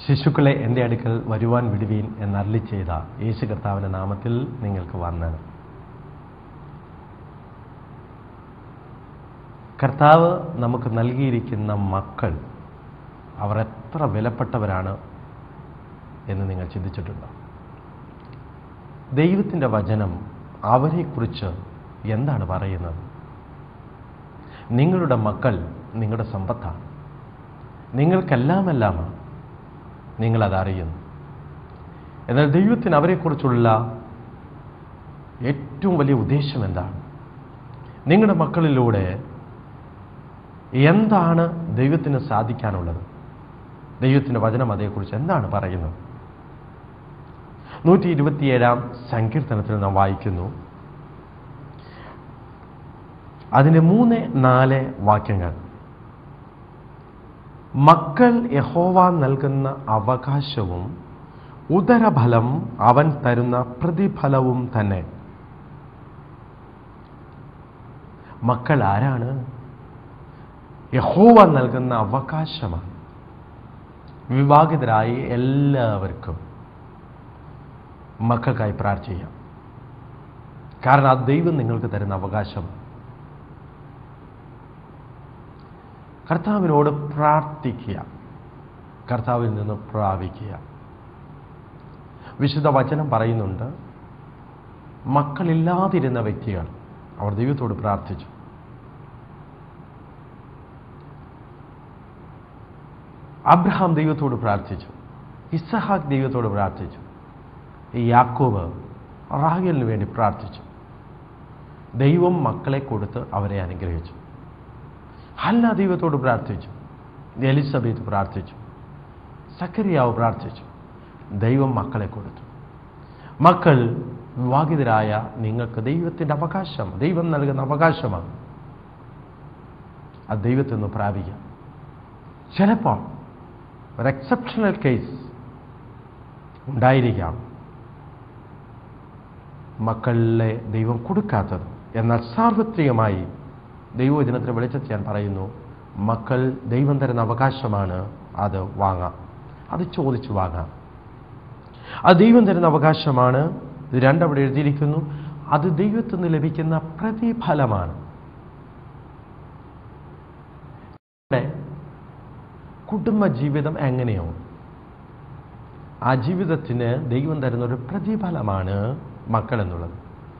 ശിശുക്കളെ എൻ്റെ അടുക്കൽ വരുവാൻ വിടുവീൻ എന്നരുളി ചെയ്ത യേശു കർത്താവിൻ്റെ നാമത്തിൽ നിങ്ങൾക്ക് വന്ദനം. കർത്താവ് നമുക്ക് നൽകിയിരിക്കുന്ന മക്കൾ അവർ എത്ര വിലപ്പെട്ടവരാണ് എന്ന് നിങ്ങൾ ചിന്തിച്ചിട്ടുണ്ടോ? ദൈവത്തിൻ്റെ വചനം അവരെക്കുറിച്ച് എന്താണ് പറയുന്നത്? നിങ്ങളുടെ മക്കൾ നിങ്ങളുടെ സമ്പത്താണ്, നിങ്ങൾക്കെല്ലാമെല്ലാമാണ്, നിങ്ങളതറിയുന്നു. എന്നാൽ ദൈവത്തിന് അവരെക്കുറിച്ചുള്ള ഏറ്റവും വലിയ ഉദ്ദേശം എന്താണ്? നിങ്ങളുടെ മക്കളിലൂടെ എന്താണ് ദൈവത്തിന് സാധിക്കാനുള്ളത്? ദൈവത്തിൻ്റെ വചനം അതേക്കുറിച്ച് എന്താണ് പറയുന്നത്? 127 സങ്കീർത്തനത്തിൽ നാം വായിക്കുന്നു. അതിൻ്റെ 3-4 വാക്യങ്ങൾ. മക്കൾ യഹോവ നൽകുന്ന അവകാശവും ഉദരഫലം അവൻ തരുന്ന പ്രതിഫലവും തന്നെ. മക്കൾ ആരാണ്? യഹോവ നൽകുന്ന അവകാശമാണ്. വിവാഹിതരായ എല്ലാവർക്കും മക്കൾക്കായി പ്രാർത്ഥിക്കാം. കാരണം ആ ദൈവം നിങ്ങൾക്ക് തരുന്ന അവകാശം. കർത്താവിനോട് പ്രാർത്ഥിക്കുക, കർത്താവിൽ നിന്ന് പ്രാപിക്കുക. വിശുദ്ധ വചനം പറയുന്നുണ്ട്, മക്കളില്ലാതിരുന്ന വ്യക്തികൾ അവർ ദൈവത്തോട് പ്രാർത്ഥിച്ചു. അബ്രഹാം ദൈവത്തോട് പ്രാർത്ഥിച്ചു, ഇസഹാക്ക് ദൈവത്തോട് പ്രാർത്ഥിച്ചു, യാക്കോബ് റാഹേലിന് വേണ്ടി പ്രാർത്ഥിച്ചു. ദൈവം മക്കളെ കൊടുത്ത് അവരെ അനുഗ്രഹിച്ചു. ഹന്ന ദൈവത്തോട് പ്രാർത്ഥിച്ചു, എലിസബത്ത് പ്രാർത്ഥിച്ചു, സക്കറിയാവ് പ്രാർത്ഥിച്ചു. ദൈവം മക്കളെ കൊടുത്തു. മക്കൾ വിവാഹിതരായ നിങ്ങൾക്ക് ദൈവത്തിൻ്റെ അവകാശം, ദൈവം നൽകുന്ന അവകാശമാണ്. അത് ദൈവത്തിൽ നിന്ന് പ്രാപിക്കാം. ചിലപ്പോൾ ഒരു എക്സെപ്ഷണൽ കേസ് ഉണ്ടായിരിക്കാം, മക്കളിലെ ദൈവം കൊടുക്കാത്തത്. എന്നാൽ സാർവത്രികമായി ദൈവവചനത്തിന് വെളിച്ചത്തിൽ ഞാൻ പറയുന്നു, മക്കൾ ദൈവം തരുന്ന അവകാശമാണ്. അത് വാങ്ങാം, അത് ചോദിച്ചു വാങ്ങാം. അത് ദൈവം തരുന്ന അവകാശമാണ്. ഇത് 2 അവിടെ എഴുതിയിരിക്കുന്നു. അത് ദൈവത്തിൽ നിന്ന് ലഭിക്കുന്ന പ്രതിഫലമാണ്. കുടുംബജീവിതം എങ്ങനെയോ ആ ജീവിതത്തിന് ദൈവം തരുന്ന ഒരു പ്രതിഫലമാണ് മക്കൾ എന്നുള്ളത്.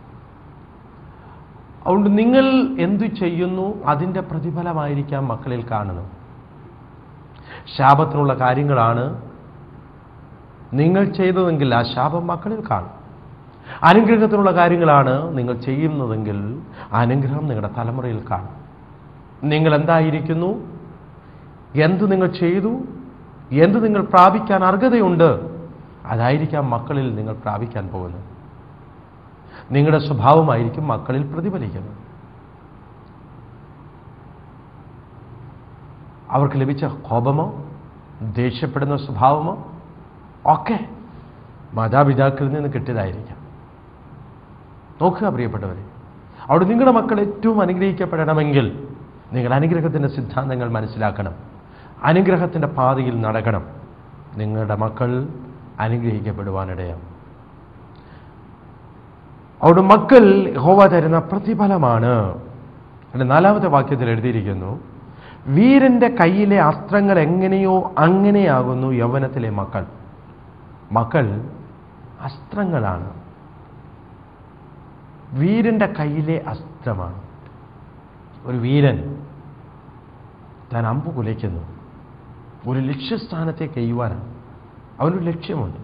അതുകൊണ്ട് നിങ്ങൾ എന്തു ചെയ്യുന്നു അതിൻ്റെ പ്രതിഫലമായിരിക്കാം മക്കളിൽ കാണുന്നത്. ശാപത്തിനുള്ള കാര്യങ്ങളാണ് നിങ്ങൾ ചെയ്തതെങ്കിൽ ആ ശാപം മക്കളിൽ കാണും. അനുഗ്രഹത്തിനുള്ള കാര്യങ്ങളാണ് നിങ്ങൾ ചെയ്യുന്നതെങ്കിൽ ആ അനുഗ്രഹം നിങ്ങളുടെ തലമുറയിൽ കാണും. നിങ്ങൾ എന്തായിരിക്കുന്നു, എന്ത് നിങ്ങൾ ചെയ്തു, എന്ത് നിങ്ങൾ പ്രാപിക്കാൻ അർഹതയുണ്ട്, അതായിരിക്കാം മക്കളിൽ നിങ്ങൾ പ്രാപിക്കാൻ പോകുന്നത്. നിങ്ങളുടെ സ്വഭാവമായിരിക്കും മക്കളിൽ പ്രതിഫലിക്കുന്നത്. അവർക്ക് ലഭിച്ച കോപമോ ദേഷ്യപ്പെടുന്ന സ്വഭാവമോ ഒക്കെ മാതാപിതാക്കളിൽ നിന്ന് കിട്ടിയതായിരിക്കാം. നോക്കുക പ്രിയപ്പെട്ടവരെ, അവിടെ നിങ്ങളുടെ മക്കൾ ഏറ്റവും അനുഗ്രഹിക്കപ്പെടണമെങ്കിൽ നിങ്ങൾ അനുഗ്രഹത്തിൻ്റെ സിദ്ധാന്തങ്ങൾ മനസ്സിലാക്കണം, അനുഗ്രഹത്തിൻ്റെ പാതയിൽ നടക്കണം. നിങ്ങളുടെ മക്കൾ അനുഗ്രഹിക്കപ്പെടുവാനിടയാം. അവിടെ മക്കൾ യഹോവ തരുന്ന പ്രതിഫലമാണ്. 4-ാമത്തെ വാക്യത്തിൽ എഴുതിയിരിക്കുന്നു, വീരന്റെ കയ്യിലെ അസ്ത്രങ്ങൾ എങ്ങനെയോ അങ്ങനെയാകുന്നു യൗവനത്തിലെ മക്കൾ. മക്കൾ അസ്ത്രങ്ങളാണ്. വീരന്റെ കയ്യിലെ അസ്ത്രമാണ്. ഒരു വീരൻ താൻ അമ്പ് കുലയ്ക്കുന്നു. ഒരു ലക്ഷ്യസ്ഥാനത്തേക്ക് എയ്യുവാനാണ്. അവനൊരു ലക്ഷ്യമുണ്ട്.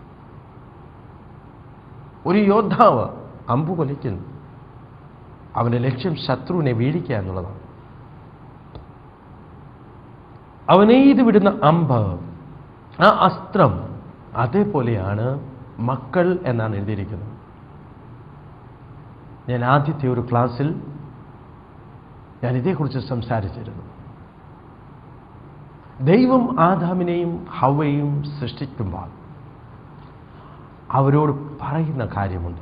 ഒരു യോദ്ധാവ് അമ്പ് കൊലയ്ക്കുന്നു. അവൻ്റെ ലക്ഷ്യം ശത്രുവിനെ വീഴിക്കുക എന്നുള്ളതാണ്. അവനെയ്ത് വിടുന്ന അമ്പ്, ആ അസ്ത്രം, അതേപോലെയാണ് മക്കൾ എന്നാണ് എഴുതിയിരിക്കുന്നത്. ഞാൻ ആദ്യത്തെ ഒരു ക്ലാസ്സിൽ ഞാൻ ഇതേക്കുറിച്ച് സംസാരിച്ചിരുന്നു. ദൈവം ആദാമിനെയും ഹവ്വയെയും സൃഷ്ടിക്കുമ്പോൾ അവരോട് പറയുന്ന കാര്യമുണ്ട്,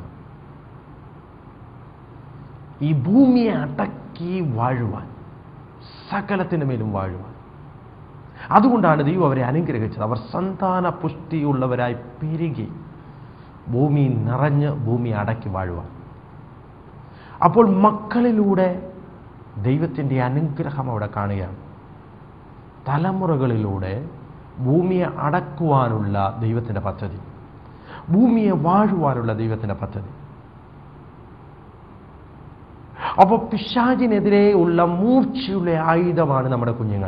ഈ ഭൂമിയെ അടക്കി വാഴുവാൻ, സകലത്തിൻ്റെ മേലും വാഴുവാൻ. അതുകൊണ്ടാണ് ദൈവം അവരെ അനുഗ്രഹിച്ചത്. അവർ സന്താന പുഷ്ടിയുള്ളവരായി പെരുകി ഭൂമി നിറഞ്ഞ് ഭൂമി അടക്കി വാഴുവാൻ. അപ്പോൾ മക്കളിലൂടെ ദൈവത്തിൻ്റെ അനുഗ്രഹം അവിടെ കാണുകയാണ്. തലമുറകളിലൂടെ ഭൂമിയെ അടക്കുവാനുള്ള ദൈവത്തിൻ്റെ പദ്ധതി, ഭൂമിയെ വാഴുവാനുള്ള ദൈവത്തിൻ്റെ പദ്ധതി. അപ്പോൾ പിശാചിനെതിരെ ഉള്ള മൂർച്ചയുള്ള ആയുധമാണ് നമ്മുടെ കുഞ്ഞുങ്ങൾ.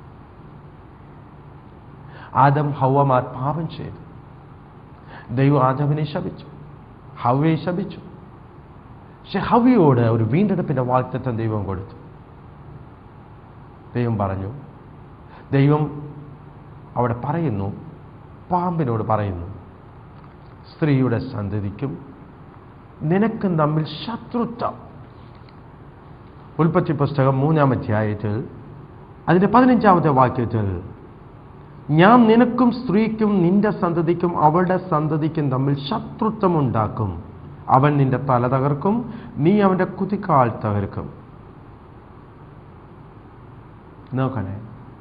ആദം ഹവ്വമാർ പാപം ചെയ്തു. ദൈവം ആദമിനെ ശപിച്ചു, ഹവ്വയെ ശപിച്ചു. പക്ഷെ ഹവ്വയോട് ഒരു വീണ്ടെടുപ്പിന്റെ വാഗ്ദത്തം ദൈവം കൊടുത്തു. ദൈവം പറഞ്ഞു, ദൈവം അവിടെ പറയുന്നു, പാമ്പിനോട് പറയുന്നു, സ്ത്രീയുടെ സന്തതിക്കും നിനക്കും തമ്മിൽ ശത്രുത്വം. ഉൽപ്പത്തി പുസ്തകം 3-ാം അധ്യായത്തിൽ അതിൻ്റെ 15-ാമത്തെ വാക്യത്തിൽ, ഞാൻ നിനക്കും സ്ത്രീക്കും നിന്റെ സന്തതിക്കും അവളുടെ സന്തതിക്കും തമ്മിൽ ശത്രുത്വം ഉണ്ടാക്കും. അവൻ നിന്റെ തല തകർക്കും, നീ അവന്റെ കുതികാൽ തകർക്കും. നോക്കണേ,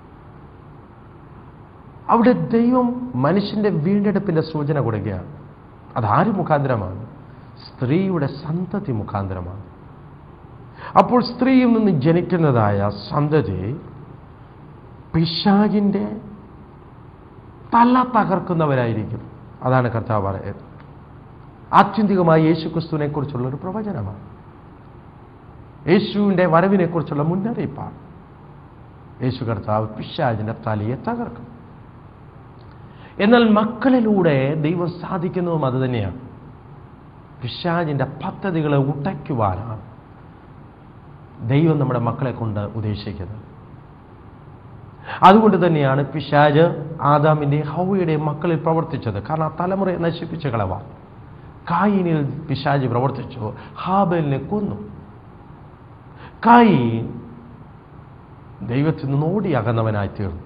അവിടെ ദൈവം മനുഷ്യന്റെ വീണ്ടെടുപ്പിന്റെ സൂചന കൊടുക്കുകയാണ്. അതാര് മുഖാന്തരമാണ്? സ്ത്രീയുടെ സന്തതി മുഖാന്തരമാണ്. അപ്പോൾ സ്ത്രീയിൽ നിന്ന് ജനിക്കുന്നതായ സന്തതി പിശാചിന്റെ തല തകർക്കുന്നവരായിരിക്കും. അതാണ് കർത്താവ് പറയുന്നത്. ആത്യന്തികമായി യേശുക്രിസ്തുവിനെ കുറിച്ചുള്ള ഒരു പ്രവചനമാണ്. യേശുവിൻ്റെ വരവിനെ കുറിച്ചുള്ള മുന്നറിയിപ്പാണ്. യേശു കർത്താവ് പിശാചിന്റെ തലയെ തകർക്കും. എന്നാൽ മക്കളിലൂടെ ദൈവം സാധിക്കുന്നതും അത് തന്നെയാണ്. പിശാചിന്റെ പദ്ധതികളെ ഉടയ്ക്കുവാനാണ് ദൈവം നമ്മുടെ മക്കളെ കൊണ്ട് ഉദ്ദേശിക്കുന്നത്. അതുകൊണ്ട് തന്നെയാണ് പിശാച് ആദാമിന്റെ ഹവ്വയുടെ മക്കളിൽ പ്രവർത്തിച്ചത്. കാരണം ആ തലമുറയെ നശിപ്പിച്ച് കളവാൻ കായീനിൽ പിശാച് പ്രവർത്തിച്ചു, ഹാബേലിനെ കൊന്നു. കായീൻ ദൈവത്തിൽ നിന്ന് ഓടി അകന്നവനായി തീർന്നു.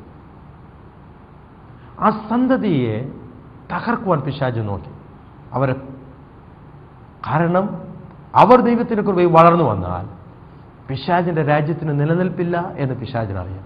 ആ സന്തതിയെ തകർക്കുവാൻ പിശാച് നോക്കി. കാരണം അവർ ദൈവത്തിന്റെ കൃപയിൽ വളർന്നു വന്നാൽ പിശാചിന്റെ രാജ്യത്തിന് നിലനിൽപ്പില്ല എന്ന് പിശാചിനറിയാം.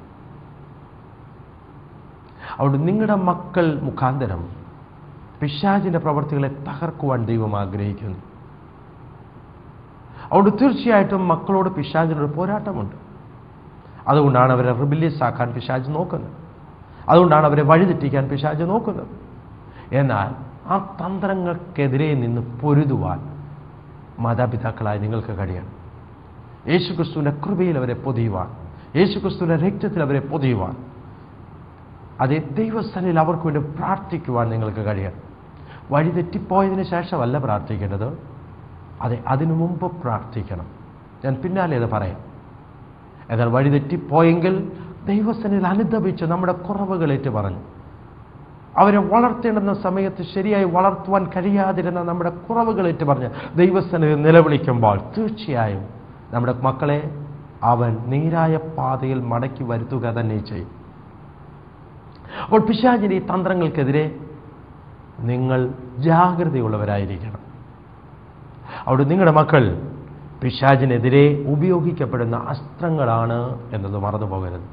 അതുകൊണ്ട് നിങ്ങളുടെ മക്കൾ മുഖാന്തരം പിശാചിന്റെ പ്രവർത്തികളെ തകർക്കുവാൻ ദൈവം ആഗ്രഹിക്കുന്നു. അതുകൊണ്ട് തീർച്ചയായിട്ടും മക്കളോട് പിശാചിനൊരു പോരാട്ടമുണ്ട്. അതുകൊണ്ടാണ് അവരെ റിബിലിയസ് ആക്കാൻ പിശാച് നോക്കുന്നത്. അതുകൊണ്ടാണ് അവരെ വഴിതെറ്റിക്കാൻ പിശാച് നോക്കുന്നത്. എന്നാൽ ആ തന്ത്രങ്ങൾക്കെതിരെ നിന്ന് പൊരുതുവാൻ മാതാപിതാക്കളായി നിങ്ങൾക്ക് കഴിയണം. യേശുക്രിസ്തുവിന്റെ കൃപയിൽ അവരെ പൊതിയുവാൻ, യേശുക്രിസ്തുവിന്റെ രക്തത്തിൽ അവരെ പൊതിയുവാൻ, അതേ ദൈവസ്ഥനിൽ അവർക്ക് വേണ്ടി പ്രാർത്ഥിക്കുവാൻ നിങ്ങൾക്ക് കഴിയണം. വഴിതെറ്റിപ്പോയതിനു ശേഷമല്ല പ്രാർത്ഥിക്കേണ്ടത്, അതെ അതിനു മുമ്പ് പ്രാർത്ഥിക്കണം. ഞാൻ പിന്നാലെ അത് പറയാം. എന്നാൽ വഴിതെറ്റിപ്പോയെങ്കിൽ ദൈവസ്ഥനിൽ അനുദപിച്ച് നമ്മുടെ കുറവുകളേറ്റ് പറഞ്ഞു, അവരെ വളർത്തേണ്ടുന്ന സമയത്ത് ശരിയായി വളർത്തുവാൻ കഴിയാതിരുന്ന നമ്മുടെ കുറവുകളേറ്റ് പറഞ്ഞ് ദൈവസ്ഥനിൽ നിലവിളിക്കുമ്പോൾ തീർച്ചയായും നമ്മുടെ മക്കളെ അവൻ നേരായ പാതയിൽ മടക്കി വരുത്തുക തന്നെ ചെയ്യും. അപ്പോൾ പിശാചിന്റെ ഈ തന്ത്രങ്ങൾക്കെതിരെ നിങ്ങൾ ജാഗ്രതയുള്ളവരായിരിക്കണം. അവിടെ നിങ്ങളുടെ മക്കൾ പിശാചിനെതിരെ ഉപയോഗിക്കപ്പെടുന്ന അസ്ത്രങ്ങളാണ് എന്നത് മറന്നു പോകരുത്.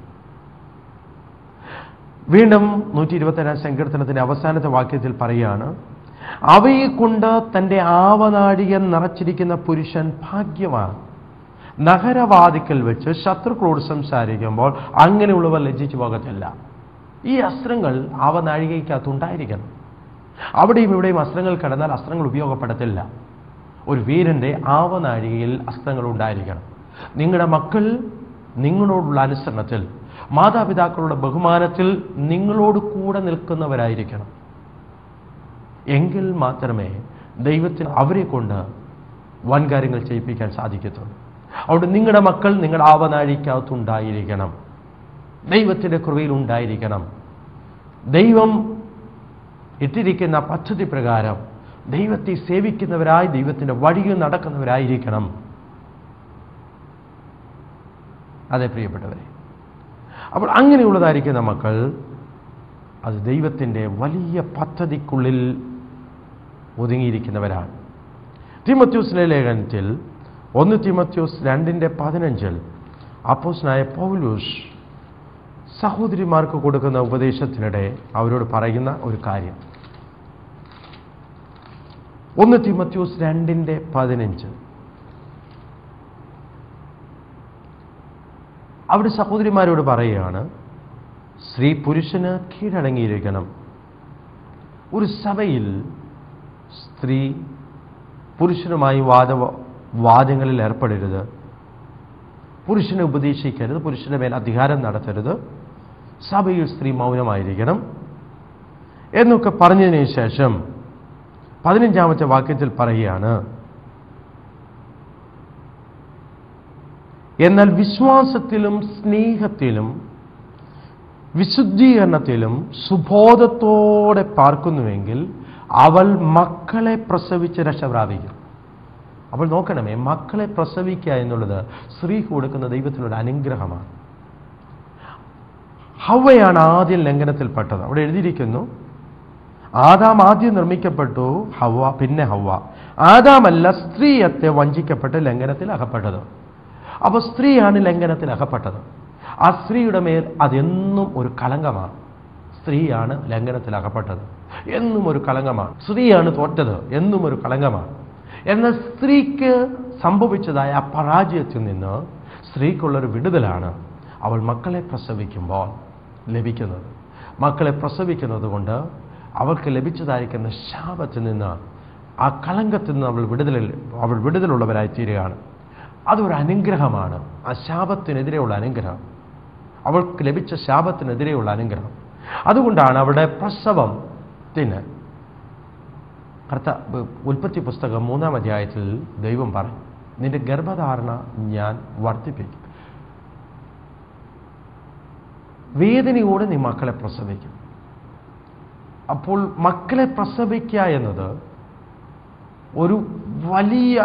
വീണ്ടും 127-ാം സങ്കീർത്തനത്തിന്റെ അവസാനത്തെ വാക്യത്തിൽ പറയുകയാണ്, അവയെ കൊണ്ട് തൻ്റെ ആവനാഴിക നിറച്ചിരിക്കുന്ന പുരുഷൻ ഭാഗ്യവാൻ. നഗരവാതിക്കൽ വെച്ച് ശത്രുക്കളോട് സംസാരിക്കുമ്പോൾ അങ്ങനെയുള്ളവർ ലജ്ജിച്ചു പോകത്തില്ല. ഈ അസ്ത്രങ്ങൾ ആവനാഴികയ്ക്കകത്തുണ്ടായിരിക്കണം. അവിടെയും ഇവിടെയും അസ്ത്രങ്ങൾ കടന്നാൽ അസ്ത്രങ്ങൾ ഉപയോഗപ്പെടത്തില്ല. ഒരു വീരന്റെ ആവനാഴികയിൽ അസ്ത്രങ്ങൾ ഉണ്ടായിരിക്കണം. നിങ്ങളുടെ മക്കൾ നിങ്ങളോടുള്ള അനുസരണത്തിൽ, മാതാപിതാക്കളുടെ ബഹുമാനത്തിൽ നിങ്ങളോട് കൂടെ നിൽക്കുന്നവരായിരിക്കണം. എങ്കിൽ മാത്രമേ ദൈവത്തിന് അവരെ കൊണ്ട് വൻകാര്യങ്ങൾ ചെയ്യിപ്പിക്കാൻ സാധിക്കത്തുള്ളൂ. അതുകൊണ്ട് നിങ്ങളുടെ മക്കൾ നിങ്ങളുടെ ആവനാഴിക്കകത്തുണ്ടായിരിക്കണം, ദൈവത്തിൻ്റെ കൃപയിൽ ഉണ്ടായിരിക്കണം. ദൈവം ഇട്ടിരിക്കുന്ന പദ്ധതി പ്രകാരം ദൈവത്തെ സേവിക്കുന്നവരായി ദൈവത്തിൻ്റെ വഴിയിൽ നടക്കുന്നവരായിരിക്കണം. അതെ പ്രിയപ്പെട്ടവരെ, അപ്പോൾ അങ്ങനെയുള്ളതായിരിക്കുന്ന മക്കൾ അത് ദൈവത്തിൻ്റെ വലിയ പദ്ധതിക്കുള്ളിൽ ഒതുങ്ങിയിരിക്കുന്നവരാണ്. തീമോഥെയോസിന്റെ ലേഖനത്തിൽ 1 തീമോഥെയോസ് 2:15 അപ്പോസ്തലനായ പൗലോസ് സഹോദരിമാർക്ക് കൊടുക്കുന്ന ഉപദേശത്തിനിടെ അവരോട് പറയുന്ന ഒരു കാര്യം 1 തീമോഥെയോസ് 2:15. അവിടെ സഹോദരിമാരോട് പറയുകയാണ്, സ്ത്രീ പുരുഷന് കീഴടങ്ങിയിരിക്കണം. ഒരു സഭയിൽ സ്ത്രീ പുരുഷനുമായി വാദങ്ങളിൽ ഏർപ്പെടരുത്, പുരുഷനെ ഉപദേശിക്കരുത്, പുരുഷന്റെ മേൽ അധികാരം നടത്തരുത്, സഭയിൽ സ്ത്രീ മൗനമായിരിക്കണം എന്നൊക്കെ പറഞ്ഞതിന് ശേഷം 15-ാമത്തെ വാക്യത്തിൽ പറയുകയാണ്, എന്നാൽ വിശ്വാസത്തിലും സ്നേഹത്തിലും വിശുദ്ധീകരണത്തിലും സുബോധത്തോടെ പാർക്കുന്നുവെങ്കിൽ അവൾ മക്കളെ പ്രസവിച്ച് രക്ഷ പ്രാപിക്കും. അപ്പോൾ നോക്കണമേ, മക്കളെ പ്രസവിക്കുക എന്നുള്ളത് സ്ത്രീക്ക് കൊടുക്കുന്ന ദൈവത്തിനൊരു അനുഗ്രഹമാണ്. ഹവ്വയാണ് ആദ്യം ലംഘനത്തിൽപ്പെട്ടത്. അവിടെ എഴുതിയിരിക്കുന്നു, ആദാം ആദ്യം നിർമ്മിക്കപ്പെട്ടു, ഹവ്വ പിന്നെ ഹവ്വ. ആദാമല്ല സ്ത്രീയത്തെ വഞ്ചിക്കപ്പെട്ട് ലംഘനത്തിൽ അകപ്പെട്ടത്. അപ്പോൾ സ്ത്രീയാണ് ലംഘനത്തിൽ അകപ്പെട്ടത്. ആ സ്ത്രീയുടെ മേൽ അതെന്നും ഒരു കളങ്കമാണ്. സ്ത്രീയാണ് ലംഘനത്തിൽ അകപ്പെട്ടത്, എന്നും ഒരു കളങ്കമാണ്. സ്ത്രീയാണ് തോറ്റത്, എന്നും ഒരു കളങ്കമാണ്. എന്നാൽ സ്ത്രീക്ക് സംഭവിച്ചതായ ആ പരാജയത്തിൽ നിന്ന് സ്ത്രീക്കുള്ളൊരു വിടുതലാണ് അവൾ മക്കളെ പ്രസവിക്കുമ്പോൾ ലഭിക്കുന്നത്. മക്കളെ പ്രസവിക്കുന്നത് കൊണ്ട് അവൾക്ക് ലഭിച്ചതായിരിക്കുന്ന ശാപത്തിൽ നിന്ന്, ആ കളങ്കത്തിൽ നിന്ന് അവൾ വിടുതലുള്ളവരായി തീരുകയാണ്. അതൊരു അനുഗ്രഹമാണ്. ആ ശാപത്തിനെതിരെയുള്ള അനുഗ്രഹം, അവൾക്ക് ലഭിച്ച ശാപത്തിനെതിരെയുള്ള അനുഗ്രഹം. അതുകൊണ്ടാണ് അവളുടെ പ്രസവത്തിന് ഉൽപ്പത്തി പുസ്തകം 3-ാം അധ്യായത്തിൽ ദൈവം പറഞ്ഞു, നിന്റെ ഗർഭധാരണ ഞാൻ വർദ്ധിപ്പിക്കും, വേദനയോടെ നീ മക്കളെ പ്രസവിക്കും. അപ്പോൾ മക്കളെ പ്രസവിക്കുക എന്നത് ഒരു വലിയ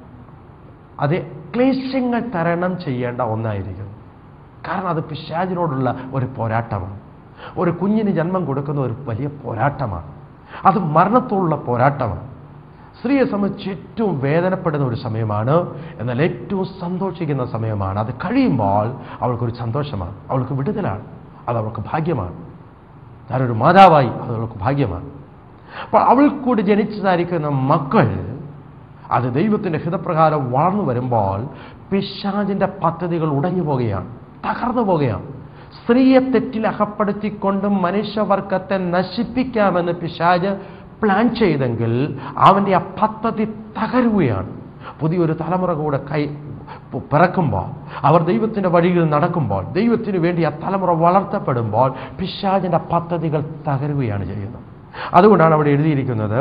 ക്ലേശങ്ങൾ തരണം ചെയ്യേണ്ട ഒന്നായിരിക്കും. കാരണം അത് പിശാചിനോടുള്ള ഒരു പോരാട്ടമാണ്. ഒരു കുഞ്ഞിന് ജന്മം കൊടുക്കുന്ന ഒരു വലിയ പോരാട്ടമാണ്. അത് മരണത്തോടുള്ള പോരാട്ടമാണ്. സ്ത്രീയെ സംബന്ധിച്ച് ഏറ്റവും വേദനപ്പെടുന്ന ഒരു സമയമാണ്, എന്നാൽ ഏറ്റവും സന്തോഷിക്കുന്ന സമയമാണ്. അത് കഴിയുമ്പോൾ അവൾക്കൊരു സന്തോഷമാണ്, അവൾക്ക് വിടുതലാണ്, അത് അവൾക്ക് ഭാഗ്യമാണ്. ഞാനൊരു മാതാവായി അത് അവൾക്ക് ഭാഗ്യമാണ്. അപ്പോൾ അവൾക്കൂടി ജനിച്ചതായിരിക്കുന്ന മക്കൾ അത് ദൈവത്തിൻ്റെ ഹിതപ്രകാരം വളർന്നു വരുമ്പോൾ പിശാചിൻ്റെ പദ്ധതികൾ ഉടഞ്ഞു പോകുകയാണ്, തകർന്നു പോകുകയാണ്. സ്ത്രീയെ തെറ്റിൽ അകപ്പെടുത്തിക്കൊണ്ട് മനുഷ്യവർഗത്തെ നശിപ്പിക്കാമെന്ന് പിശാച് പ്ലാൻ ചെയ്തെങ്കിൽ അവൻ്റെ ആ പദ്ധതി തകരുകയാണ്. പുതിയൊരു തലമുറ കൂടെ പിറക്കുമ്പോൾ, അവർ ദൈവത്തിൻ്റെ വഴിയിൽ നടക്കുമ്പോൾ, ദൈവത്തിന് വേണ്ടി ആ തലമുറ വളർത്തപ്പെടുമ്പോൾ പിശാചിൻ്റെ പദ്ധതികൾ തകരുകയാണ് ചെയ്യുന്നത്. അതുകൊണ്ടാണ് അവിടെ എഴുതിയിരിക്കുന്നത്,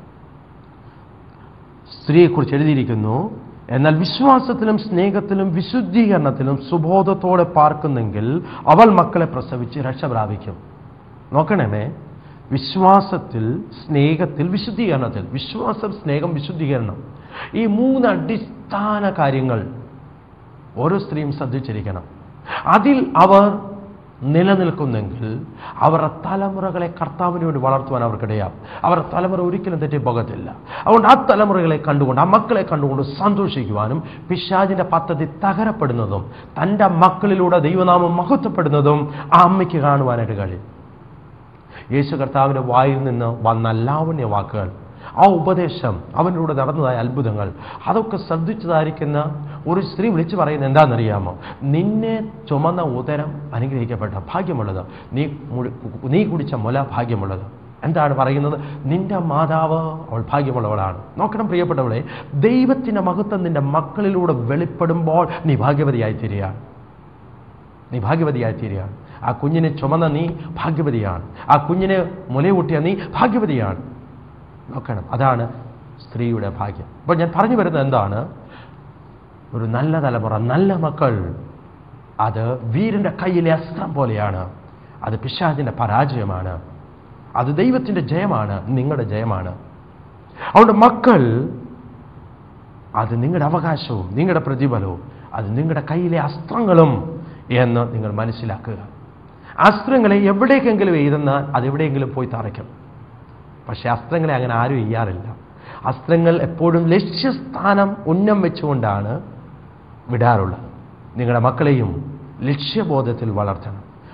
സ്ത്രീയെക്കുറിച്ച് എഴുതിയിരിക്കുന്നു, എന്നാൽ വിശ്വാസത്തിലും സ്നേഹത്തിലും വിശുദ്ധീകരണത്തിലും സുബോധത്തോടെ പാർക്കുന്നെങ്കിൽ അവൾ മക്കളെ പ്രസവിച്ച് രക്ഷ പ്രാപിക്കും. നോക്കണമേ, വിശ്വാസത്തിൽ, സ്നേഹത്തിൽ, വിശുദ്ധീകരണത്തിൽ. വിശ്വാസം, സ്നേഹം, വിശുദ്ധീകരണം, ഈ 3 അടിസ്ഥാന കാര്യങ്ങൾ ഓരോ സ്ത്രീയും ശ്രദ്ധിച്ചിരിക്കണം. അതിൽ അവർ നിലനിൽക്കുന്നെങ്കിൽ അവരുടെ തലമുറകളെ കർത്താവിന് വേണ്ടി വളർത്തുവാൻ അവർക്കിടയാം. അവരുടെ തലമുറ ഒരിക്കലും തെറ്റിപ്പോകത്തില്ല. അതുകൊണ്ട് ആ തലമുറകളെ കണ്ടുകൊണ്ട്, ആ മക്കളെ കണ്ടുകൊണ്ട് സന്തോഷിക്കുവാനും പിശാചിൻ്റെ പദ്ധതി തകരപ്പെടുന്നതും തൻ്റെ മക്കളിലൂടെ ദൈവനാമം മഹത്വപ്പെടുന്നതും ആ അമ്മയ്ക്ക് കാണുവാനായിട്ട് കഴിയും. യേശു കർത്താവിൻ്റെ വായിൽ നിന്ന് വന്ന ലാവണ്യ വാക്കുകൾ, ആ ഉപദേശം, അവനിലൂടെ നടന്നതായ അത്ഭുതങ്ങൾ, അതൊക്കെ ശ്രദ്ധിച്ചതായിരിക്കുന്ന ഒരു സ്ത്രീ വിളിച്ചു പറയുന്നത് എന്താണെന്നറിയാമോ? നിന്നെ ചുമന്ന ഉദരം അനുഗ്രഹിക്കപ്പെട്ട, ഭാഗ്യമുള്ളത്, നീ കുടിച്ച മുല ഭാഗ്യമുള്ളത്. എന്താണ് പറയുന്നത്? നിന്റെ മാതാവ് അവൾ ഭാഗ്യമുള്ളവളാണ്. നോക്കണം പ്രിയപ്പെട്ടവളെ, ദൈവത്തിൻ്റെ മഹത്വം നിന്റെ മക്കളിലൂടെ വെളിപ്പെടുമ്പോൾ നീ ഭാഗ്യവതിയായി തീരുകയാണ്. നീ ഭാഗ്യവതിയായി തീരുകയാണ്. ആ കുഞ്ഞിനെ ചുമന്ന നീ ഭാഗ്യവതിയാണ്. ആ കുഞ്ഞിനെ മുലയൂട്ടിയ നീ ഭാഗ്യവതിയാണ്. നോക്കണം, അതാണ് സ്ത്രീയുടെ ഭാഗ്യം. അപ്പോൾ ഞാൻ പറഞ്ഞു വരുന്നത് എന്താണ്? ഒരു നല്ല തലമുറ, നല്ല മക്കൾ, അത് വീരൻ്റെ കയ്യിലെ അസ്ത്രം പോലെയാണ്. അത് പിശാചിൻ്റെ പരാജയമാണ്, അത് ദൈവത്തിൻ്റെ ജയമാണ്, നിങ്ങളുടെ ജയമാണ്. അതുകൊണ്ട് മക്കൾ അത് നിങ്ങളുടെ അവകാശവും നിങ്ങളുടെ പ്രതിഫലവും, അത് നിങ്ങളുടെ കയ്യിലെ അസ്ത്രങ്ങളും എന്ന് നിങ്ങൾ മനസ്സിലാക്കുക. അസ്ത്രങ്ങളെ എവിടേക്കെങ്കിലും എഴുതുന്നാൽ അതെവിടെയെങ്കിലും പോയി തറയ്ക്കും. പക്ഷേ അസ്ത്രങ്ങളെ അങ്ങനെ ആരും ചെയ്യാറില്ല. അസ്ത്രങ്ങൾ എപ്പോഴും ലക്ഷ്യസ്ഥാനം ഉന്നം വെച്ചുകൊണ്ടാണ് വിടാറുള്ളത്. നിങ്ങളുടെ മക്കളെയും ലക്ഷ്യബോധത്തിൽ വളർത്തണം.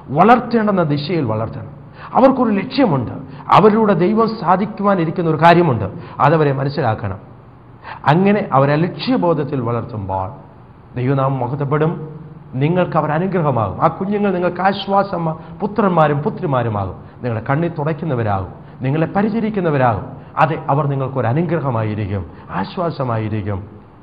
വളർത്തേണ്ടെന്ന ദിശയിൽ വളർത്തണം. അവർക്കൊരു ലക്ഷ്യമുണ്ട്. അവരിലൂടെ ദൈവം സാധിക്കുവാനിരിക്കുന്ന ഒരു കാര്യമുണ്ട്. അതവരെ മനസ്സിലാക്കണം. അങ്ങനെ അവരെ ലക്ഷ്യബോധത്തിൽ വളർത്തുമ്പോൾ ദൈവനാമം മഹത്വപ്പെടും. നിങ്ങൾക്ക് അവർ അനുഗ്രഹമാകും. ആ കുഞ്ഞുങ്ങൾ നിങ്ങൾക്ക് ആശ്വാസം, പുത്രന്മാരും പുത്രിമാരുമാകും. നിങ്ങളെ കണ്ണി തുടയ്ക്കുന്നവരാകും, നിങ്ങളെ പരിചരിക്കുന്നവരാകും. അതെ, അവർ നിങ്ങൾക്കൊരു അനുഗ്രഹമായിരിക്കും, ആശ്വാസമായിരിക്കും.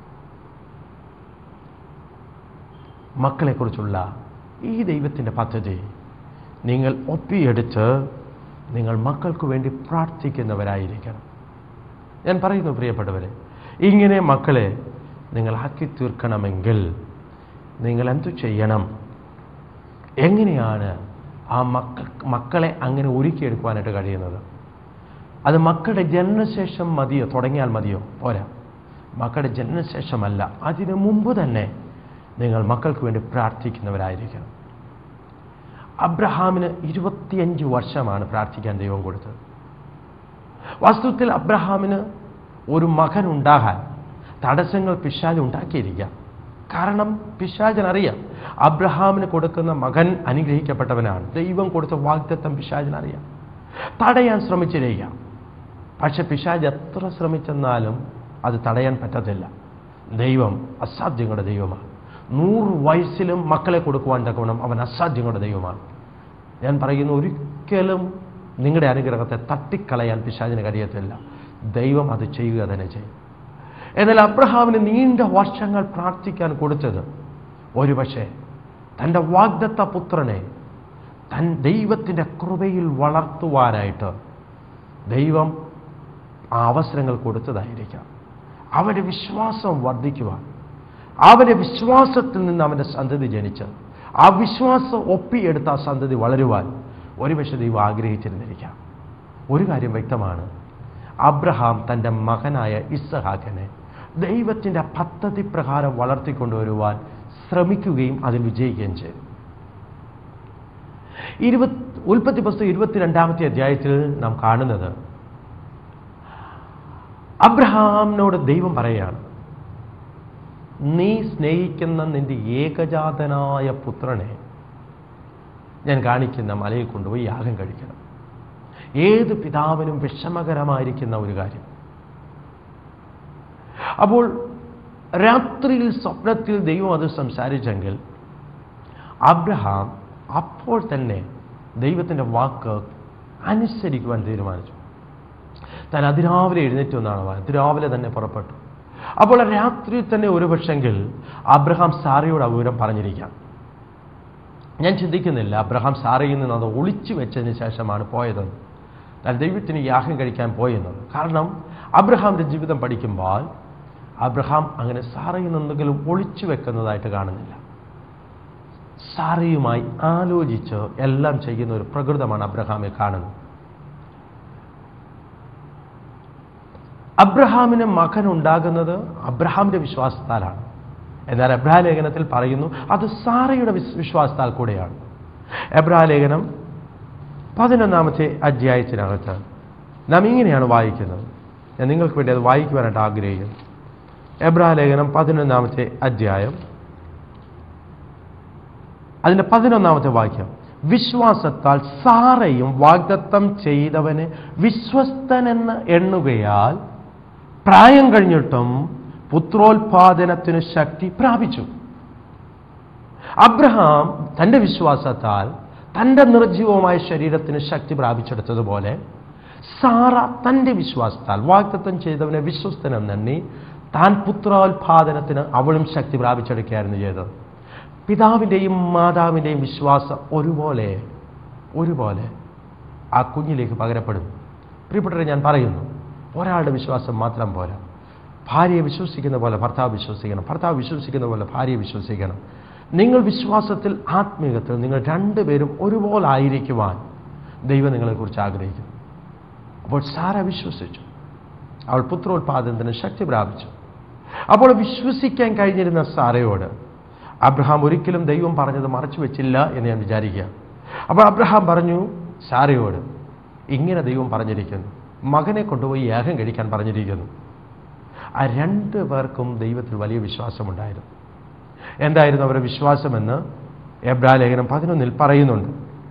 മക്കളെക്കുറിച്ചുള്ള ഈ ദൈവത്തിൻ്റെ പദ്ധതി നിങ്ങൾ ഒപ്പിയെടുത്ത് നിങ്ങൾ മക്കൾക്ക് വേണ്ടി പ്രാർത്ഥിക്കുന്നവരായിരിക്കണം. ഞാൻ പറയുന്നു പ്രിയപ്പെട്ടവരെ, ഇങ്ങനെ മക്കളെ നിങ്ങൾ ആക്കി തീർക്കണമെങ്കിൽ നിങ്ങൾ എന്തു ചെയ്യണം? എങ്ങനെയാണ് ആ മക്കളെ അങ്ങനെ ഒരുക്കിയെടുക്കുവാനായിട്ട് കഴിയുന്നത്? അത് മക്കളുടെ ജനനശേഷം മതിയോ? തുടങ്ങിയാൽ മതിയോ? പോരാ. മക്കളുടെ ജനനശേഷമല്ല, അതിനു മുമ്പ് തന്നെ നിങ്ങൾ മക്കൾക്ക് വേണ്ടി പ്രാർത്ഥിക്കുന്നവരായിരിക്കണം. അബ്രഹാമിന് 25 വർഷമാണ് പ്രാർത്ഥിക്കാൻ ദൈവം കൊടുത്തത്. വാസ്തവത്തിൽ അബ്രഹാമിന് ഒരു മകൻ ഉണ്ടാകാൻ തടസ്സങ്ങൾ പിശാച് ഉണ്ടാക്കിയിരിക്കാം. കാരണം പിശാചിനറിയാം അബ്രഹാമിന് കൊടുക്കുന്ന മകൻ അനുഗ്രഹിക്കപ്പെട്ടവനാണ്. ദൈവം കൊടുത്ത വാഗ്ദത്തം പിശാചിനറിയാം. തടയാൻ ശ്രമിച്ചിരിക്കാം. പക്ഷെ പിശാച് എത്ര ശ്രമിച്ചെന്നാലും അത് തടയാൻ പറ്റത്തില്ല. ദൈവം അസാധ്യങ്ങളുടെ ദൈവമാണ്. 100 വയസ്സിലും മക്കളെ കൊടുക്കുവാൻ തക്കവണ്ണം അവൻ അസാധ്യങ്ങളുടെ ദൈവമാണ്. ഞാൻ പറയുന്നു, ഒരിക്കലും നിങ്ങളുടെ അനുഗ്രഹത്തെ തട്ടിക്കളയാൻ പിശാചിന് കഴിയത്തില്ല. ദൈവം അത് ചെയ്യുക തന്നെ ചെയ്യും. എന്നാൽ അബ്രഹാമിന് നീണ്ട വർഷങ്ങൾ പ്രാർത്ഥിക്കാൻ കൊടുത്തത് ഒരുപക്ഷെ തൻ്റെ വാഗ്ദത്ത പുത്രനെ ദൈവത്തിൻ്റെ കൃപയിൽ വളർത്തുവാനായിട്ട് ദൈവം ആ അവസരങ്ങൾ കൊടുത്തതായിരിക്കാം. അവൻ്റെ വിശ്വാസം വർദ്ധിക്കുവാൻ, അവൻ്റെ വിശ്വാസത്തിൽ നിന്ന് അവൻ്റെ സന്തതി ജനിച്ച് ആ വിശ്വാസം ഒപ്പിയെടുത്ത ആ സന്തതി വളരുവാൻ ഒരുപക്ഷെ ദൈവം ആഗ്രഹിച്ചിരുന്നിരിക്കാം. ഒരു കാര്യം വ്യക്തമാണ്, അബ്രഹാം തൻ്റെ മകനായ ഇസ്ഹാക്കിനെ ദൈവത്തിൻ്റെ പദ്ധതി പ്രകാരം വളർത്തിക്കൊണ്ടുവരുവാൻ ശ്രമിക്കുകയും അതിൽ വിജയിക്കുകയും ചെയ്തു. ഉൽപ്പത്തി പുസ്തകം 22-ാമത്തെ അധ്യായത്തിൽ നാം കാണുന്നത്, അബ്രഹാമിനോട് ദൈവം പറയുകയാണ്, നീ സ്നേഹിക്കുന്ന നിന്റെ ഏകജാതനായ പുത്രനെ ഞാൻ കാണിക്കുന്ന മലയിൽ കൊണ്ടുപോയി യാഗം കഴിക്കണം. ഏത് പിതാവിനും വിഷമകരമായിരിക്കുന്ന ഒരു കാര്യം. അപ്പോൾ രാത്രിയിൽ സ്വപ്നത്തിൽ ദൈവം അത് സംസാരിച്ചെങ്കിൽ അബ്രഹാം അപ്പോൾ തന്നെ ദൈവത്തിൻ്റെ വാക്ക് അനുസരിക്കുവാൻ തീരുമാനിച്ചു. താൻ അതിരാവിലെ എഴുന്നേറ്റ് വന്നാണ്, അതിരാവിലെ തന്നെ പുറപ്പെട്ടു. അപ്പോൾ രാത്രി തന്നെ ഒരുപക്ഷെങ്കിൽ അബ്രഹാം സാറയോട് ആ വിവരം പറഞ്ഞിരിക്കാം. ഞാൻ ചിന്തിക്കുന്നില്ല അബ്രഹാം സാറയിൽ നിന്ന് അത് ഒളിച്ചു വെച്ചതിന് ശേഷമാണ് പോയതെന്ന്, താൻ ദൈവത്തിന് യാഗം കഴിക്കാൻ പോയെന്നത്. കാരണം അബ്രഹാമിൻ്റെ ജീവിതം പഠിക്കുമ്പോൾ അബ്രഹാം അങ്ങനെ സാറയിൽ നിന്നെങ്കിലും ഒളിച്ചു വെക്കുന്നതായിട്ട് കാണുന്നില്ല. സാറയുമായി ആലോചിച്ച് എല്ലാം ചെയ്യുന്ന ഒരു പ്രകൃതമാണ് അബ്രഹാമിൽ കാണുന്നത്. അബ്രഹാമിന് മകൻ ഉണ്ടാകുന്നത് അബ്രഹാമിൻ്റെ വിശ്വാസത്താലാണ്. എന്നാൽ എബ്രായ ലേഖനത്തിൽ പറയുന്നു അത് സാറയുടെ വിശ്വാസത്താൽ കൂടെയാണ്. എബ്രായ ലേഖനം 11-ാമത്തെ അധ്യായത്തിനകത്ത് നാം ഇങ്ങനെയാണ് വായിക്കുന്നത്. ഞാൻ നിങ്ങൾക്ക് വേണ്ടി അത് വായിക്കുവാനായിട്ട് ആഗ്രഹിക്കുന്നു. എബ്രായ ലേഖനം 11-ാമത്തെ അധ്യായം അതിൻ്റെ 11-ാമത്തെ വാക്യം, വിശ്വാസത്താൽ സാറയും വാഗ്ദത്തം ചെയ്തവനെ വിശ്വസ്തനെന്ന് എണ്ണുകയാൽ പ്രായം കഴിഞ്ഞിട്ടും പുത്രോത്പാദനത്തിന് ശക്തി പ്രാപിച്ചു. അബ്രഹാം തൻ്റെ വിശ്വാസത്താൽ തൻ്റെ നിർജ്ജീവമായ ശരീരത്തിന് ശക്തി പ്രാപിച്ചെടുത്തതുപോലെ സാറ തൻ്റെ വിശ്വാസത്താൽ വാഗ്ദത്തം ചെയ്തവനെ വിശ്വസ്തനെന്നെണ്ണി താൻ പുത്രോത്പാദനത്തിന് അവളും ശക്തി പ്രാപിച്ചെടുക്കുകയായിരുന്നു ചെയ്തത്. പിതാവിൻ്റെയും മാതാവിൻ്റെയും വിശ്വാസം ഒരുപോലെ ആ കുഞ്ഞിലേക്ക് പകരപ്പെടുന്നു. പ്രിയപ്പെട്ടവരെ, ഞാൻ പറയുന്നു, ഒരാളുടെ വിശ്വാസം മാത്രം പോരാ. ഭാര്യയെ വിശ്വസിക്കുന്ന പോലെ ഭർത്താവ് വിശ്വസിക്കണം, ഭർത്താവ് വിശ്വസിക്കുന്ന പോലെ ഭാര്യയെ വിശ്വസിക്കണം. നിങ്ങൾ വിശ്വാസത്തിൽ, ആത്മീയത്തിൽ നിങ്ങൾ രണ്ടുപേരും ഒരുപോലെ ആയിരിക്കുവാൻ ദൈവം നിങ്ങളെക്കുറിച്ച് ആഗ്രഹിക്കുന്നു. അപ്പോൾ സാറ വിശ്വസിച്ചു, അവൾ പുത്രോത്പാദനത്തിന് ശക്തി പ്രാപിച്ചു. അപ്പോൾ വിശ്വസിക്കാൻ കഴിഞ്ഞിരുന്ന സാറയോട് അബ്രഹാം ഒരിക്കലും ദൈവം പറഞ്ഞത് മറച്ചു വെച്ചില്ല എന്ന് ഞാൻ വിചാരിക്കുക. അപ്പോൾ അബ്രഹാം പറഞ്ഞു സാറയോട്, ഇങ്ങനെ ദൈവം പറഞ്ഞിരിക്കുന്നു, മകനെ കൊണ്ടുപോയി യാഗം കഴിക്കാൻ പറഞ്ഞിരിക്കുന്നു. ആ 2 പേർക്കും ദൈവത്തിൽ വലിയ വിശ്വാസമുണ്ടായിരുന്നു. എന്തായിരുന്നു അവരുടെ വിശ്വാസമെന്ന് എബ്രായ ലേഖനം 11 പറയുന്നുണ്ട്.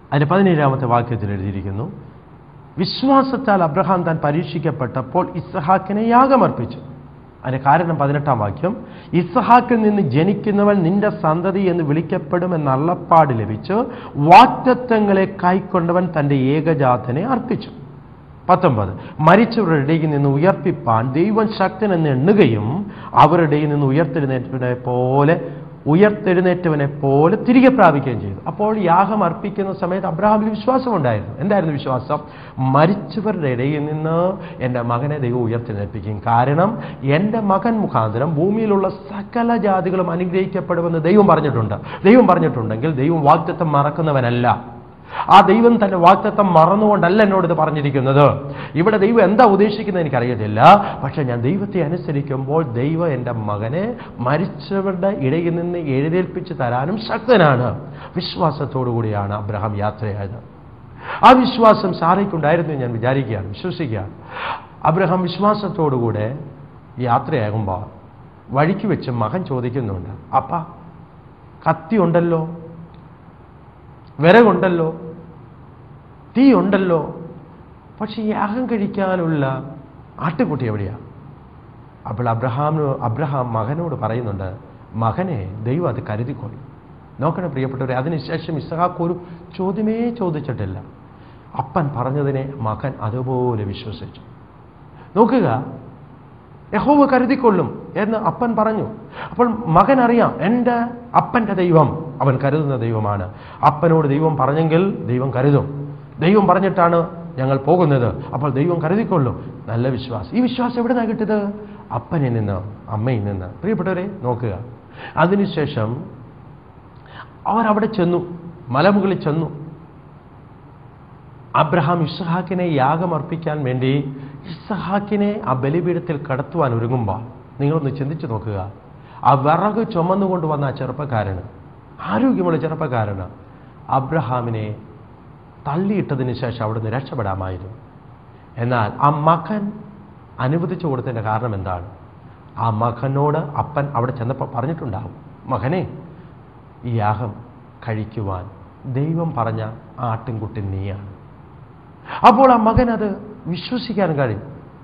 അതിൻ്റെ 17-ാമത്തെ വാക്യത്തിൽ എഴുതിയിരിക്കുന്നു, വിശ്വാസത്താൽ അബ്രഹാം താൻ പരീക്ഷിക്കപ്പെട്ടപ്പോൾ ഇസ്ഹാക്കിനെ യാഗമർപ്പിച്ചു. അതിന്റെ കാരണം 18-ാം വാക്യം, ഇസ്ഹാക്കിൽ നിന്ന് ജനിക്കുന്നവൻ നിന്റെ സന്തതി എന്ന് വിളിക്കപ്പെടുമെന്ന അള്ളപ്പാട് ലഭിച്ച് വാഗ്ദത്തങ്ങളെ കൈക്കൊണ്ടവൻ തന്റെ ഏകജാതനെ അർപ്പിച്ചു. 19, മരിച്ചവരുടെ ഇടയിൽ നിന്ന് ഉയർപ്പിപ്പാൻ ദൈവം ശക്തനെന്ന് എണ്ണുകയും അവരുടെ ഇടയിൽ നിന്ന് ഉയർത്തെഴുന്നേറ്റവനെ പോലെ തിരികെ പ്രാപിക്കുകയും ചെയ്തു. അപ്പോൾ യാഗം അർപ്പിക്കുന്ന സമയത്ത് അബ്രഹാമിൽ വിശ്വാസം ഉണ്ടായിരുന്നു. എന്തായിരുന്നു വിശ്വാസം? മരിച്ചവരുടെ ഇടയിൽ നിന്ന് എൻ്റെ മകനെ ദൈവം ഉയർത്തെഴുന്നേൽപ്പിക്കും. കാരണം എൻ്റെ മകൻ മുഖാന്തരം ഭൂമിയിലുള്ള സകല ജാതികളും അനുഗ്രഹിക്കപ്പെടുമെന്ന് ദൈവം പറഞ്ഞിട്ടുണ്ട്. ദൈവം പറഞ്ഞിട്ടുണ്ടെങ്കിൽ ദൈവം വാഗ്ദത്തം മറക്കുന്നവനല്ല. ആ ദൈവം തന്റെ വാഗ്ദത്തം മറന്നുകൊണ്ടല്ല എന്നോട് ഇത് പറഞ്ഞിരിക്കുന്നത്. ഇവിടെ ദൈവം എന്താ ഉദ്ദേശിക്കുന്നത് എനിക്കറിയത്തില്ല. പക്ഷെ ഞാൻ ദൈവത്തെ അനുസരിക്കുമ്പോൾ ദൈവം എൻ്റെ മകനെ മരിച്ചവരുടെ ഇടയിൽ നിന്ന് എഴുന്നേൽപ്പിച്ച് തരാനും ശക്തനാണ്. വിശ്വാസത്തോടു കൂടിയാണ് അബ്രഹാം യാത്രയായത്. ആ വിശ്വാസം സാറയ്ക്കുണ്ടായിരുന്നു ഞാൻ വിശ്വസിക്കുകയാണ്. അബ്രഹാം വിശ്വാസത്തോടുകൂടെ യാത്രയാകുമ്പോൾ വഴിക്ക് വെച്ച് മകൻ ചോദിക്കുന്നുണ്ട്, അപ്പ കത്തി ഉണ്ടല്ലോ, വിറകുണ്ടല്ലോ, തീ ഉണ്ടല്ലോ, പക്ഷെ യാഗം കഴിക്കാനുള്ള ആട്ടുകുട്ടി എവിടെയാണ്? അപ്പോൾ അബ്രഹാം മകനോട് പറയുന്നുണ്ട്, മകനെ ദൈവം അത് കരുതിക്കൊള്ളും. നോക്കണം പ്രിയപ്പെട്ടവരെ, അതിനുശേഷം ഇസ്ഹാക്ക് ഒരു ചോദ്യമേ ചോദിച്ചിട്ടില്ല. അപ്പൻ പറഞ്ഞതിനെ മകൻ അതുപോലെ വിശ്വസിച്ചു. നോക്കുക, യഹോവ കരുതിക്കൊള്ളും എന്ന് അപ്പൻ പറഞ്ഞു. അപ്പോൾ മകൻ അറിയാം, എൻ്റെ അപ്പൻ്റെ ദൈവം അവൻ കരുതുന്ന ദൈവമാണ്. അപ്പനോട് ദൈവം പറഞ്ഞെങ്കിൽ ദൈവം കരുതും. ദൈവം പറഞ്ഞിട്ടാണ് ഞങ്ങൾ പോകുന്നത്, അപ്പോൾ ദൈവം കരുതിക്കൊള്ളും. നല്ല വിശ്വാസം. ഈ വിശ്വാസം എവിടെ നിന്നാണ് കിട്ടിയത്? അപ്പനിൽ നിന്ന്, അമ്മയിൽ നിന്ന്. പ്രിയപ്പെട്ടവരെ നോക്കുക, അതിനുശേഷം അവരവിടെ ചെന്നു, മലമുകളിൽ ചെന്നു. അബ്രഹാം ഇസ്ഹാക്കിനെ യാഗമർപ്പിക്കാൻ വേണ്ടി ഇസ്ഹാക്കിനെ ആ ബലിപീഠത്തിൽ കടത്തുവാൻ ഒരുങ്ങുമ്പോൾ നിങ്ങളൊന്ന് ചിന്തിച്ചു നോക്കുക. ആ വിറക് ചുമന്നുകൊണ്ട് വന്ന ആ ചെറുപ്പക്കാരന്, ആരോഗ്യമുള്ള ചെറുപ്പക്കാരന്, അബ്രഹാമിനെ തള്ളിയിട്ടതിന് ശേഷം അവിടുന്ന് രക്ഷപ്പെടാമായിരുന്നു. എന്നാൽ ആ മകൻ അനുവദിച്ചു കൊടുത്തതിൻ്റെ കാരണം എന്താണ്? ആ മകനോട് അപ്പൻ അവിടെ ചെന്നപ്പോൾ പറഞ്ഞിട്ടുണ്ടാവും, മകനെ ഈ യാഗം കഴിക്കുവാൻ ദൈവം പറഞ്ഞ ആട്ടിൻകുട്ടി നീയാണ്. അപ്പോൾ ആ മകൻ അത് വിശ്വസിക്കാൻ കഴിയും.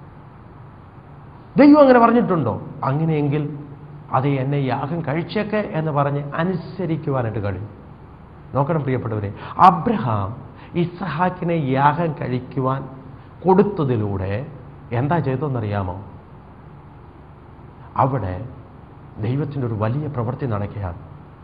ദൈവം അങ്ങനെ പറഞ്ഞിട്ടുണ്ടോ? അങ്ങനെയെങ്കിൽ അത് എന്നെ യാഗം കഴിച്ചേക്കെ എന്ന് പറഞ്ഞ് അനുസരിക്കുവാനായിട്ട് കഴിയും. നോക്കണം പ്രിയപ്പെട്ടവരെ, അബ്രഹാം ഇസ്ഹാക്കിനെ യാഗം കഴിക്കുവാൻ കൊടുത്തതിലൂടെ എന്താ ചെയ്തതെന്നറിയാമോ? അവിടെ ദൈവത്തിൻ്റെ ഒരു വലിയ പ്രവൃത്തി നടക്കുകയാണ്.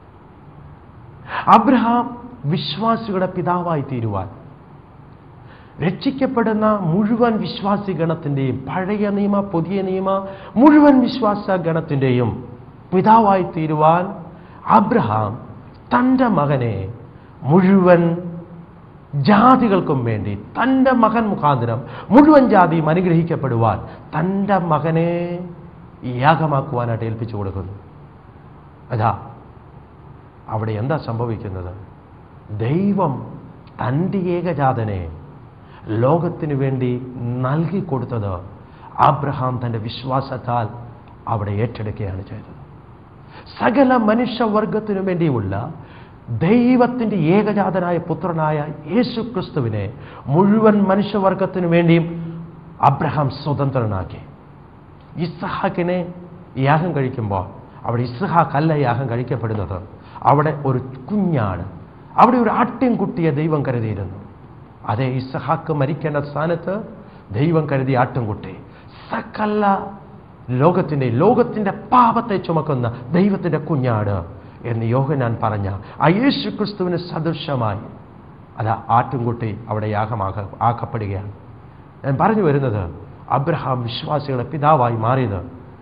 അബ്രഹാം വിശ്വാസികളുടെ പിതാവായി തീരുവാൻ, രക്ഷിക്കപ്പെടുന്ന മുഴുവൻ വിശ്വാസി ഗണത്തിൻ്റെയും, പഴയ നിയമ പുതിയ നിയമ മുഴുവൻ വിശ്വാസ ഗണത്തിൻ്റെയും പിതാവായി തീരുവാൻ അബ്രഹാം തൻ്റെ മകനെ മുഴുവൻ ജാതികൾക്കും വേണ്ടി, തൻ്റെ മകൻ മുഖാന്തരം മുഴുവൻ ജാതിയും അനുഗ്രഹിക്കപ്പെടുവാൻ തൻ്റെ മകനെ യാഗമാക്കുവാനായിട്ട് ഏൽപ്പിച്ചു കൊടുക്കുന്നു. അതാ അവിടെ എന്താ സംഭവിക്കുന്നത്? ദൈവം തൻ്റെ ഏകജാതനെ ലോകത്തിനു വേണ്ടി നൽകിക്കൊടുത്തത് അബ്രഹാം തൻ്റെ വിശ്വാസത്താൽ അവിടെ ഏറ്റെടുക്കുകയാണ് ചെയ്തത്. സകല മനുഷ്യവർഗത്തിനു വേണ്ടിയുള്ള ദൈവത്തിൻ്റെ ഏകജാതനായ പുത്രനായ യേശു ക്രിസ്തുവിനെ മുഴുവൻ മനുഷ്യവർഗത്തിനു വേണ്ടിയും അബ്രഹാം സ്വതന്ത്രനാക്കി. ഇസ്ഹാക്കിനെ യാഗം കഴിക്കുമ്പോൾ അവിടെ ഇസ്ഹാക്കല്ല യാഗം കഴിക്കപ്പെടുന്നത്, അവിടെ ഒരു കുഞ്ഞാണ്, അവിടെ ഒരു ആട്ടിൻകുട്ടിയെ ദൈവം കരുതിയിരുന്നു. അതേ, ഇസ്ഹാക്ക് മരിക്കേണ്ട സ്ഥാനത്ത് ദൈവം കരുതിയ ആട്ടിൻകുട്ടി സകല ലോകത്തിൻ്റെ പാപത്തെ ചുമക്കുന്ന ദൈവത്തിൻ്റെ കുഞ്ഞാട് എന്ന് യോഹന്നാൻ പറഞ്ഞ ആ യേശു ക്രിസ്തുവിന് സദൃശമായി അതാ ആട്ടിൻകുട്ടി അവിടെ ആക്കപ്പെടുകയാണ്. ഞാൻ പറഞ്ഞു വരുന്നത്, അബ്രഹാം വിശ്വാസികളുടെ പിതാവായി മാറിയത്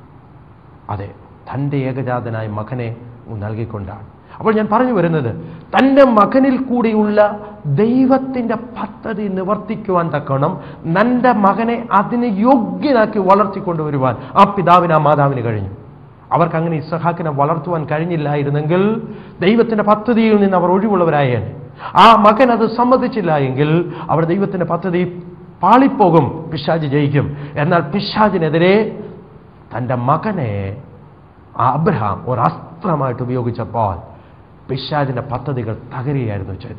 അതെ തൻ്റെ ഏകജാതനായ മകനെ നൽകിക്കൊണ്ടാണ്. അപ്പോൾ ഞാൻ പറഞ്ഞു വരുന്നത്, തൻ്റെ മകനിൽ കൂടിയുള്ള ദൈവത്തിൻ്റെ പദ്ധതി നിവർത്തിക്കുവാൻ തക്കണം തൻ്റെ മകനെ അതിന് യോഗ്യനാക്കി വളർത്തിക്കൊണ്ടുവരുവാൻ ആ പിതാവിന് ആ മാതാവിന് കഴിഞ്ഞു. അവർക്ക് അങ്ങനെ ഇസ്ഹാക്കിനെ വളർത്തുവാൻ കഴിഞ്ഞില്ലായിരുന്നെങ്കിൽ ദൈവത്തിൻ്റെ പദ്ധതിയിൽ നിന്ന് അവർ ഒഴിവുള്ളവരായേനെ. ആ മകൻ അത് സമ്മതിച്ചില്ല എങ്കിൽ അവർ ദൈവത്തിൻ്റെ പദ്ധതി പാളിപ്പോകും, പിശാച് ജയിക്കും. എന്നാൽ പിശാചിനെതിരെ തൻ്റെ മകനെ അബ്രഹാം ഒരു അസ്ത്രമായിട്ട് ഉപയോഗിച്ചപ്പോൾ പിശാചിൻ്റെ പദ്ധതികൾ തകരുകയായിരുന്നു ചെയ്തത്.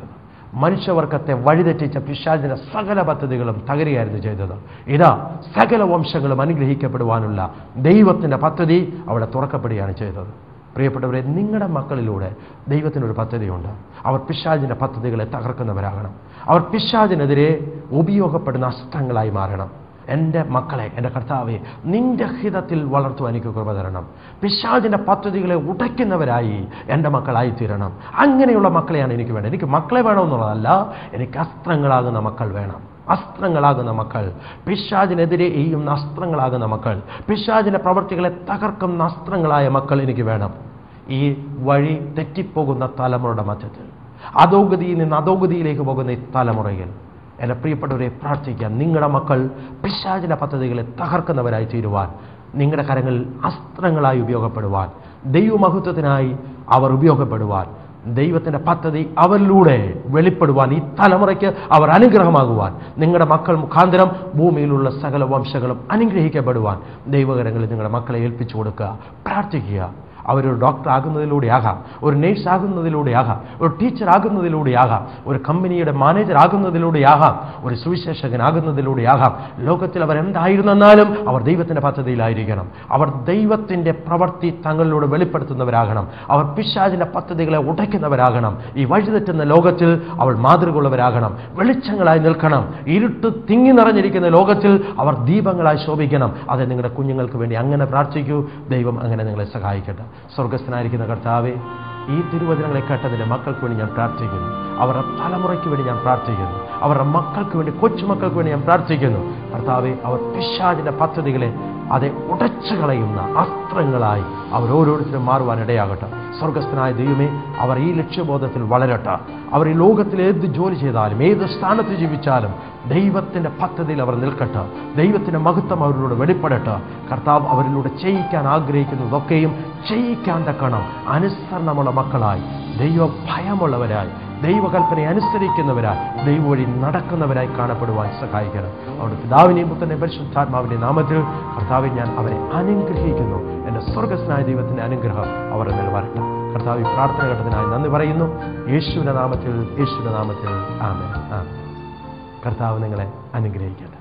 മനുഷ്യവർഗത്തെ വഴിതെറ്റിച്ച പിശാചിന്റെ സകല പദ്ധതികളും തകരുകയായിരുന്നു ചെയ്തത്. ഇതാ സകല വംശങ്ങളും അനുഗ്രഹിക്കപ്പെടുവാനുള്ള ദൈവത്തിൻ്റെ പദ്ധതി അവിടെ തുറക്കപ്പെടുകയാണ് ചെയ്തത്. പ്രിയപ്പെട്ടവരെ, നിങ്ങളുടെ മക്കളിലൂടെ ദൈവത്തിനൊരു പദ്ധതിയുണ്ട്. അവർ പിശാചിൻ്റെ പദ്ധതികളെ തകർക്കുന്നവരാകണം. അവർ പിശാചിനെതിരെ ഉപയോഗപ്പെടുന്ന അസ്ത്രങ്ങളായി മാറണം. എൻ്റെ മക്കളെ, എൻ്റെ കർത്താവെ, നിന്റെ ഹിതത്തിൽ വളർത്തുവാൻ എനിക്ക് കൃപ തരണം. പിശാചിൻ്റെ പദ്ധതികളെ ഉടയ്ക്കുന്നവരായി എൻ്റെ മക്കളായിത്തീരണം. അങ്ങനെയുള്ള മക്കളെയാണ് എനിക്ക് വേണ്ടത്. എനിക്ക് മക്കളെ വേണമെന്നുള്ളതല്ല, എനിക്ക് അസ്ത്രങ്ങളാകുന്ന മക്കൾ വേണം. അസ്ത്രങ്ങളാകുന്ന മക്കൾ, പിശാചിനെതിരെ എയ്യുന്ന അസ്ത്രങ്ങളാകുന്ന മക്കൾ, പിശാചിൻ്റെ പ്രവൃത്തികളെ തകർക്കുന്ന അസ്ത്രങ്ങളായ മക്കൾ എനിക്ക് വേണം. ഈ വഴി തെറ്റിപ്പോകുന്ന തലമുറയുടെ മധ്യത്തിൽ, അധോഗതിയിൽ നിന്ന് അധോഗതിയിലേക്ക് പോകുന്ന ഈ തലമുറയിൽ എൻ്റെ പ്രിയപ്പെട്ടവരെ പ്രാർത്ഥിക്കാം. നിങ്ങളുടെ മക്കൾ പിശാചിൻ്റെ പദ്ധതികളെ തകർക്കുന്നവരായി തീരുവാൻ, നിങ്ങളുടെ കരങ്ങളിൽ അസ്ത്രങ്ങളായി ഉപയോഗപ്പെടുവാൻ, ദൈവമഹത്വത്തിനായി അവർ ഉപയോഗപ്പെടുവാൻ, ദൈവത്തിൻ്റെ പദ്ധതി അവരിലൂടെ വെളിപ്പെടുവാൻ, ഈ തലമുറയ്ക്ക് അവർ അനുഗ്രഹമാകുവാൻ, നിങ്ങളുടെ മക്കൾ മുഖാന്തരം ഭൂമിയിലുള്ള സകല വംശങ്ങളും അനുഗ്രഹിക്കപ്പെടുവാൻ ദൈവകരങ്ങളിൽ നിങ്ങളുടെ മക്കളെ ഏൽപ്പിച്ചു കൊടുക്കുക. പ്രാർത്ഥിക്കുക. അവരൊരു ഡോക്ടർ ആകുന്നതിലൂടെയാകാം, ഒരു നേഴ്സ് ആകുന്നതിലൂടെയാകാം, ഒരു ടീച്ചർ ആകുന്നതിലൂടെയാകാം, ഒരു കമ്പനിയുടെ മാനേജർ ആകുന്നതിലൂടെയാകാം, ഒരു സുവിശേഷകനാകുന്നതിലൂടെയാകാം. ലോകത്തിൽ അവർ എന്തായിരുന്നെന്നാലും അവർ ദൈവത്തിൻ്റെ പദ്ധതിയിലായിരിക്കണം. അവർ ദൈവത്തിൻ്റെ പ്രവൃത്തി തങ്ങളിലൂടെ വെളിപ്പെടുത്തുന്നവരാകണം. അവർ പിശാചിൻ്റെ പദ്ധതികളെ ഉടയ്ക്കുന്നവരാകണം. ഈ വഴിതെറ്റുന്ന ലോകത്തിൽ അവൾ മാതൃകയുള്ളവരാകണം. വെളിച്ചങ്ങളായി നിൽക്കണം. ഇരുട്ട് തിങ്ങി നിറഞ്ഞിരിക്കുന്ന ലോകത്തിൽ അവർ ദീപങ്ങളായി ശോഭിക്കണം. അത് നിങ്ങളുടെ കുഞ്ഞുങ്ങൾക്ക് വേണ്ടി അങ്ങനെ പ്രാർത്ഥിക്കൂ. ദൈവം അങ്ങനെ നിങ്ങളെ സഹായിക്കട്ടെ. സ്വർഗസ്ഥനായിരിക്കുന്ന കർത്താവേ, ഈ തിരുവചനങ്ങളെ കേട്ടതിൻ്റെ മക്കൾക്ക് വേണ്ടി ഞാൻ പ്രാർത്ഥിക്കുന്നു. അവരുടെ തലമുറയ്ക്ക് വേണ്ടി ഞാൻ പ്രാർത്ഥിക്കുന്നു. അവരുടെ മക്കൾക്ക് വേണ്ടി, കൊച്ചുമക്കൾക്ക് വേണ്ടി ഞാൻ പ്രാർത്ഥിക്കുന്നു. കർത്താവേ, അവർ പിശാചിൻ്റെ പദ്ധതികളെ അതെ ഉടച്ചു കളയുന്ന അസ്ത്രങ്ങളായി അവർ ഓരോരുത്തരും മാറുവാനിടയാകട്ടെ. സ്വർഗസ്ഥനായ ദൈവമേ, അവർ ഈ ലക്ഷ്യബോധത്തിൽ വളരട്ടെ. അവർ ഈ ലോകത്തിൽ ഏത് ജോലി ചെയ്താലും, ഏത് സ്ഥാനത്ത് ജീവിച്ചാലും ദൈവത്തിൻ്റെ പദ്ധതിയിൽ അവർ നിൽക്കട്ടെ. ദൈവത്തിൻ്റെ മഹത്വം അവരിലൂടെ വെളിപ്പെടട്ടെ. കർത്താവ് അവരിലൂടെ ചെയ്യിക്കാൻ ആഗ്രഹിക്കുന്നതൊക്കെയും ചെയ്യിക്കാൻ തക്കണം അനുസരണമുള്ള മക്കളായി, ദൈവഭയമുള്ളവരായി, ദൈവകൽപ്പനയെ അനുസരിക്കുന്നവരായി, ദൈവവഴി നടക്കുന്നവരായി കാണപ്പെടുവാൻ സഹായിക്കണം. അവരുടെ പിതാവിനെയും പുത്രനെയും പരിശുദ്ധാത്മാവിൻ്റെ നാമത്തിൽ കർത്താവെ ഞാൻ അവരെ അനുഗ്രഹിക്കുന്നു. എൻ്റെ സ്വർഗസ്നായ ദൈവത്തിൻ്റെ അനുഗ്രഹം അവരുടെ മേൽ വരട്ടെ. കർത്താവ്, ഈ പ്രാർത്ഥന ഘട്ടത്തിനായി നന്ദി പറയുന്നു. യേശുവിൻ്റെ നാമത്തിൽ, യേശുവിൻ്റെ നാമത്തിൽ ആമേൻ. കർത്താവ് നിങ്ങളെ അനുഗ്രഹിക്കട്ടെ.